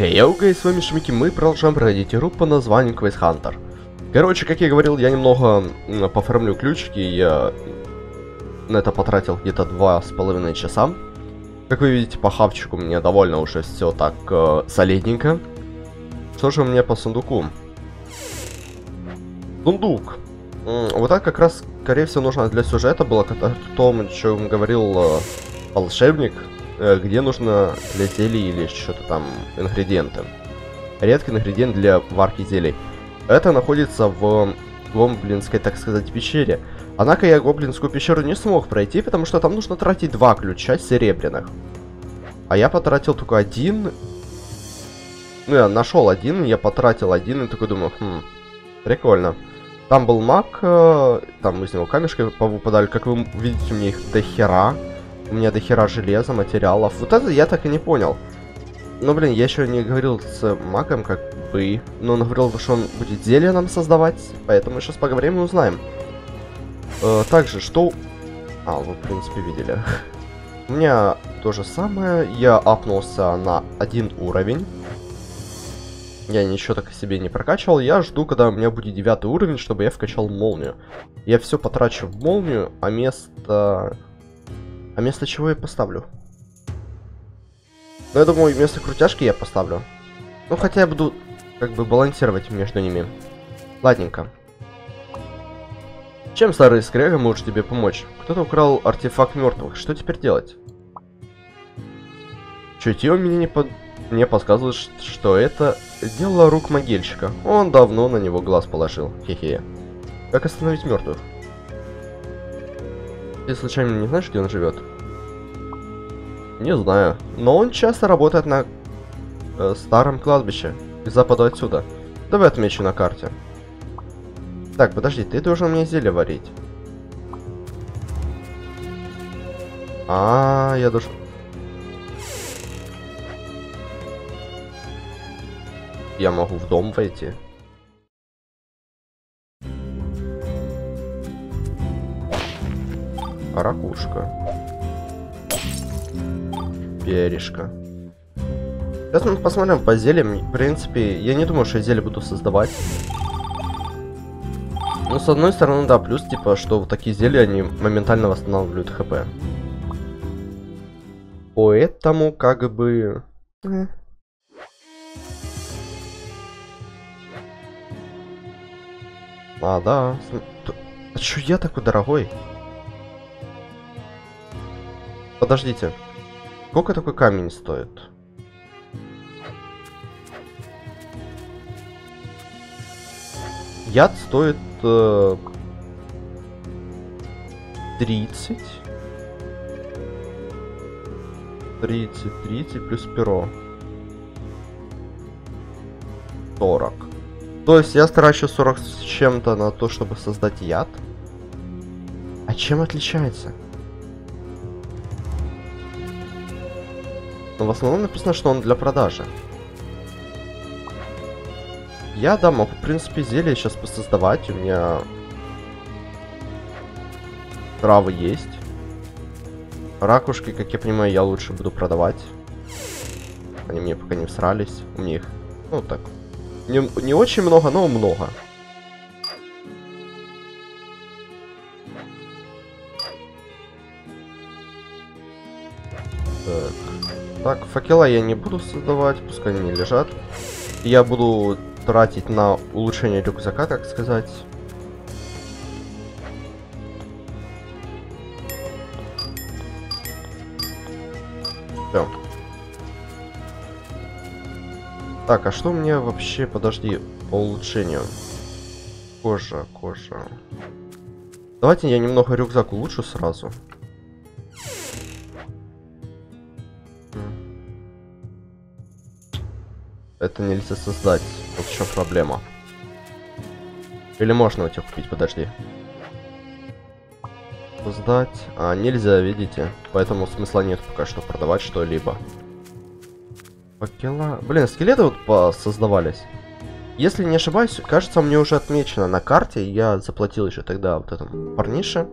Хей, йоу, с вами Шмики, мы продолжаем проходить игру по названию Quest Hunter. Короче, как я говорил, я немного пофармлю ключики, я на это потратил где-то 2,5 часа. Как вы видите, по хавчику мне довольно уже все так солидненько. Что же у меня по сундуку? Сундук. Вот так как раз, скорее всего, нужно для сюжета было, о том, о чем говорил волшебник, где нужно для зелий или что-то там ингредиенты. Редкий ингредиент для варки зелий. Это находится в гоблинской, так сказать, пещере. Однако я гоблинскую пещеру не смог пройти, потому что там нужно тратить 2 ключа серебряных. А я потратил только один. Ну, я нашел один, я потратил один и такой думаю, прикольно. Там был маг, там из него камешки повыпадали, как вы видите, у меня их дохера. У меня дохера железа, материалов. Вот это я так и не понял. Но, блин, я еще не говорил с магом, как бы. Но он говорил, что он будет зелье нам создавать. Поэтому сейчас поговорим и узнаем. Также, что... вы, в принципе, видели. У меня то же самое. Я апнулся на 1 уровень. Я ничего так себе не прокачивал. Я жду, когда у меня будет 9 уровень, чтобы я вкачал молнию. Я все потрачу в молнию, а вместо чего я поставлю? Ну, я думаю, вместо крутяшки я поставлю. Ну, хотя я буду, как бы, балансировать между ними. Ладненько. Чем старый скряга может тебе помочь? Кто-то украл артефакт мертвых. Что теперь делать? Чутье мне подсказывает, что это дело рук могильщика. Он давно на него глаз положил. Хе-хе. Как остановить мертвых? Ты случайно не знаешь, где он живет? Не знаю. Но он часто работает на старом кладбище. К западу отсюда. Давай отмечу на карте. Так, подожди, ты должен мне зелье варить. Я должен... Я могу в дом войти. Ракушка. Перышко. Сейчас мы посмотрим по зельям. В принципе, я не думаю, что я зелье буду создавать. Но с одной стороны, да, плюс, типа, что вот такие зелья, они моментально восстанавливают хп. Поэтому, как бы... Да. А чё я такой дорогой? Подождите. Сколько такой камень стоит? Яд стоит 30 плюс перо 40. То есть я трачу 40 с чем-то на то, чтобы создать яд. А чем отличается? Но в основном написано, что он для продажи. Я, да, могу, в принципе, зелье сейчас посоздавать. У меня травы есть. Ракушки, как я понимаю, я лучше буду продавать. Они мне пока не всрались. У меня их, ну, так, не очень много, но много. Так, факела я не буду создавать, пускай они лежат. Я буду тратить на улучшение рюкзака, так сказать. Всё. Так, а что мне вообще, подожди, по улучшению? Кожа. Давайте я немного рюкзак улучшу сразу. Это нельзя создать. Вот в чем проблема. Или можно у тебя купить, подожди. Создать. Нельзя, видите. Поэтому смысла нет пока что продавать что-либо. Факела. Блин, скелеты вот создавались. Если не ошибаюсь, кажется, мне уже отмечено на карте. Я заплатил еще тогда вот этому парнише.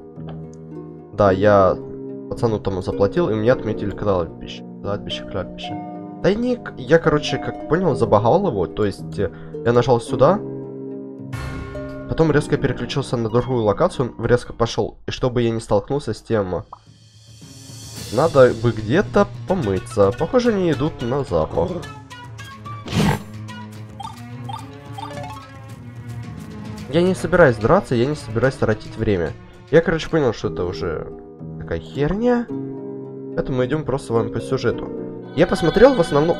Да, я пацану тому заплатил, и мне отметили кладбище. Кладбище. Тайник, я, короче, как понял, забагал его. То есть, я нажал сюда. Потом резко переключился на другую локацию. Он резко пошел. И чтобы я не столкнулся с тем... Надо бы где-то помыться. Похоже, они идут на запах. Я не собираюсь драться, я не собираюсь тратить время. Я, короче, понял, что это уже такая херня. Поэтому мы идем просто вам по сюжету. Я посмотрел в основном...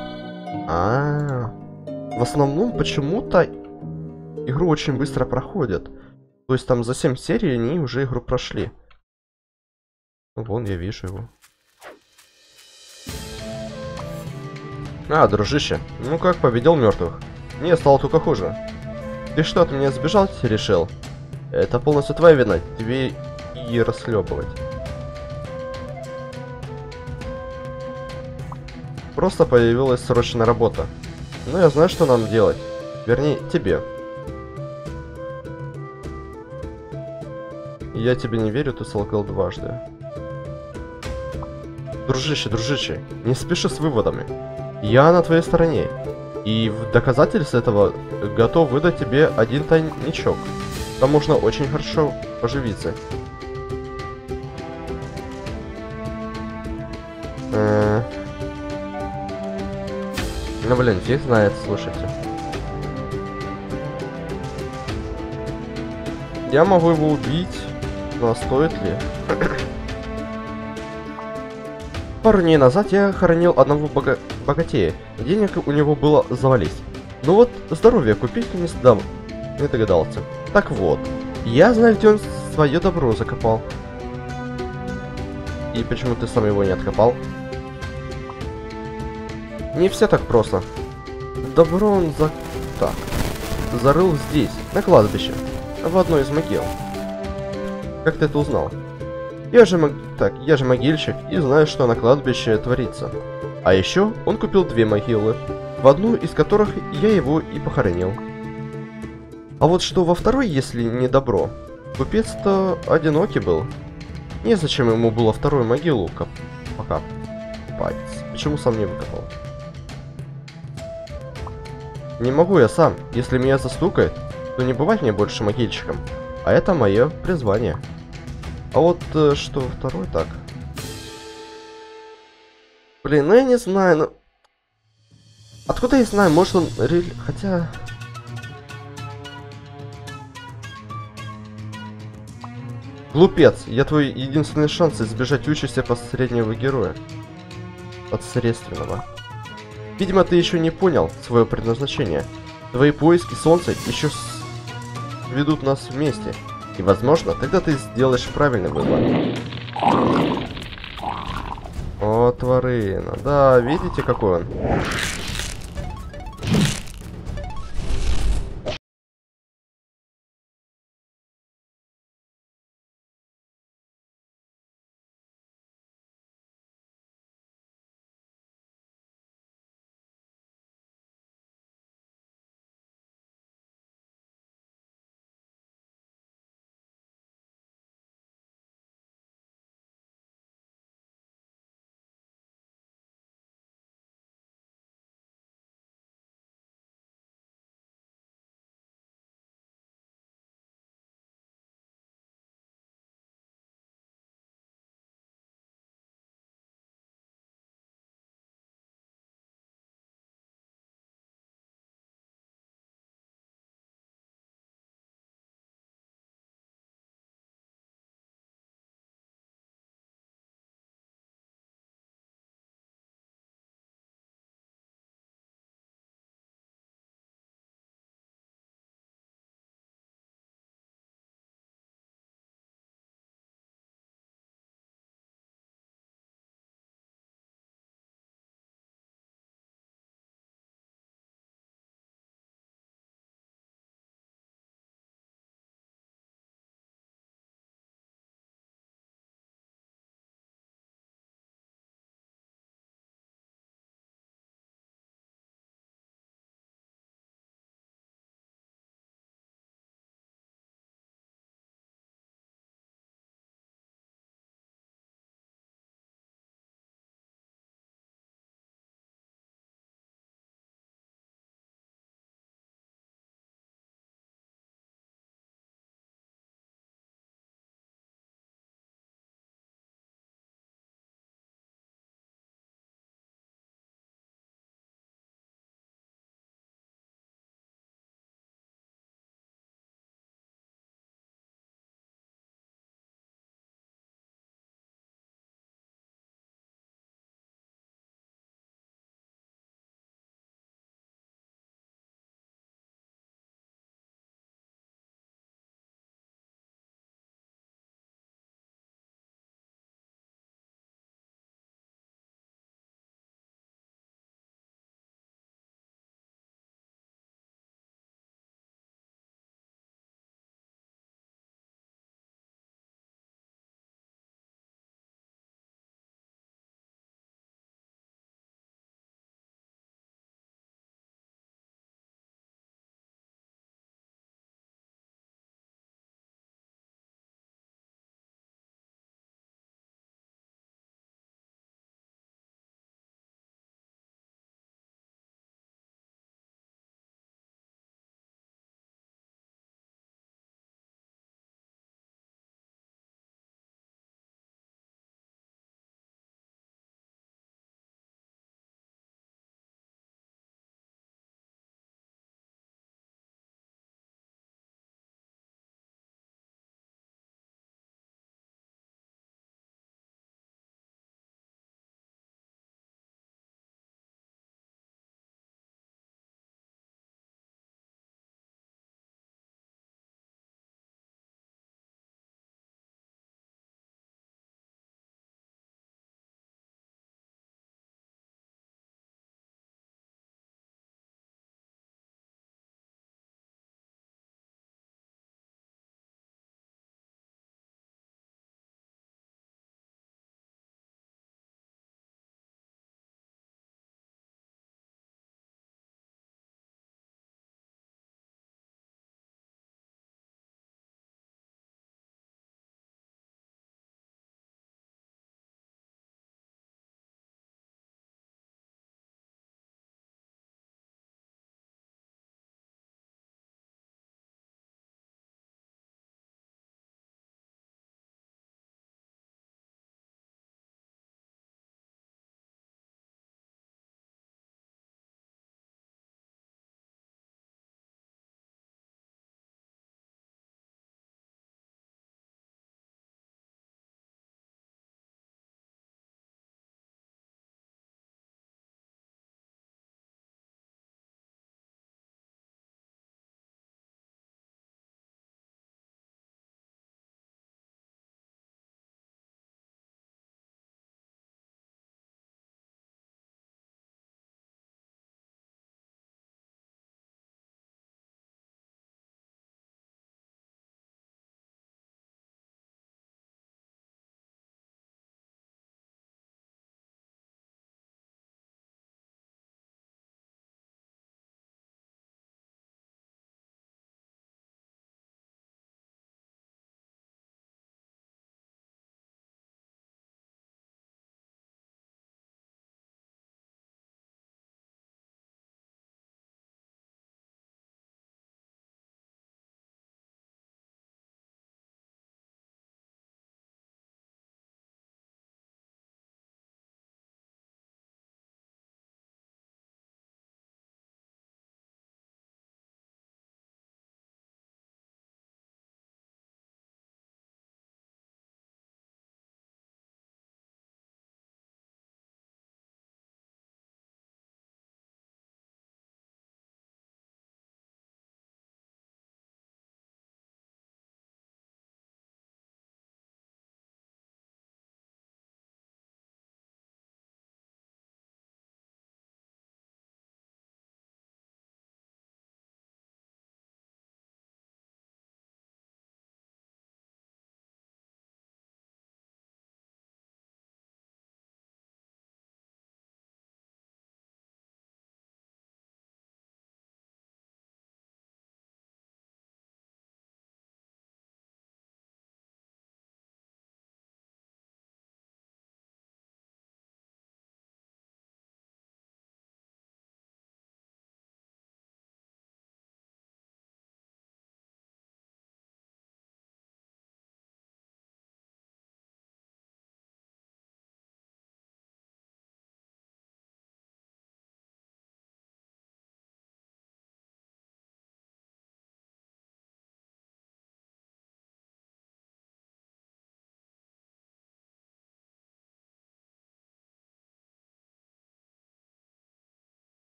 В основном почему-то игру очень быстро проходят. То есть там за 7 серий они уже игру прошли. Вон, я вижу его. Дружище, ну как, победил мертвых? Мне стало только хуже. Ты что, от меня сбежать решил? Это полностью твоя вина, тебе и расхлебывать. Просто появилась срочная работа. Но я знаю, что нам делать. Вернее, тебе. Я тебе не верю, ты солгал дважды. Дружище, не спеши с выводами. Я на твоей стороне. И в доказательство этого готов выдать тебе один тайничок. Там можно очень хорошо поживиться. Ну блин, фиг знает, слушайте. Я могу его убить, но стоит ли? Пару дней назад я хоронил одного богатея. Денег у него было завались. Ну вот, здоровье купить не догадался. Так вот, я знаю, где он свое добро закопал. И почему ты сам его не откопал? Не все так просто. Добро он зарыл здесь, на кладбище, в одной из могил. Как ты это узнал? Я же могильщик и знаю, что на кладбище творится. А еще он купил 2 могилы, в одну из которых я его и похоронил. А вот что во второй, если не добро? Купец-то одинокий был. Незачем ему было вторую могилу покопать. Почему сам не выкопал? Не могу я сам. Если меня застукает, то не бывать мне больше могильщиком. А это мое призвание. А вот что второй так? Блин, ну я не знаю, ну... Откуда я знаю, может он... Хотя... Глупец, я твой единственный шанс избежать участи посреднего героя. Подсредственного. Видимо, ты еще не понял свое предназначение. Твои поиски солнца еще ведут нас вместе. И, возможно, тогда ты сделаешь правильный выбор. О, тварина. Да, видите, какой он?